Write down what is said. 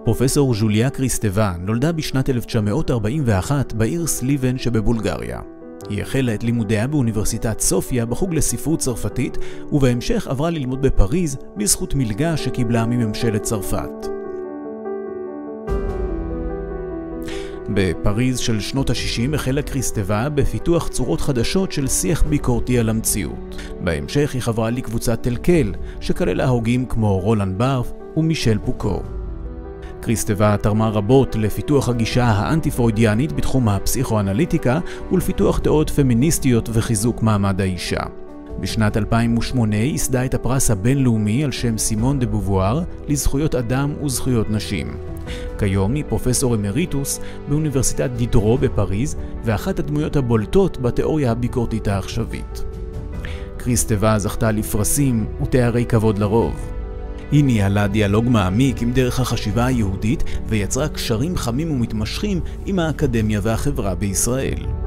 פרופסור ג'וליה קריסטבה נולדה בשנת 1941 בעיר סליבן שבבולגריה. היא החלה את לימודיה באוניברסיטת סופיה בחוג לספרות צרפתית, ובהמשך עברה ללמוד בפריז בזכות מלגה שקיבלה מממשלת צרפת. בפריז של שנות ה-60 החלה קריסטבה בפיתוח צורות חדשות של שיח ביקורתי על המציאות. בהמשך היא חברה לקבוצת תלקל, שכללה הוגים כמו רולן בארת' ומישל פוקו. קריסטבה תרמה רבות לפיתוח הגישה האנטי-פרוידיאנית בתחום הפסיכואנליטיקה ולפיתוח תיאוריות פמיניסטיות וחיזוק מעמד האישה. בשנת 2008 ייסדה את הפרס הבינלאומי על שם סימון דה בובואר לזכויות אדם וזכויות נשים. כיום היא פרופסור אמריטוס באוניברסיטת דידרו בפריז ואחת הדמויות הבולטות בתיאוריה הביקורתית העכשווית. קריסטבה זכתה לפרסים ותארי כבוד לרוב. היא ניהלה דיאלוג מעמיק עם דרך החשיבה היהודית ויצרה קשרים חמים ומתמשכים עם האקדמיה והחברה בישראל.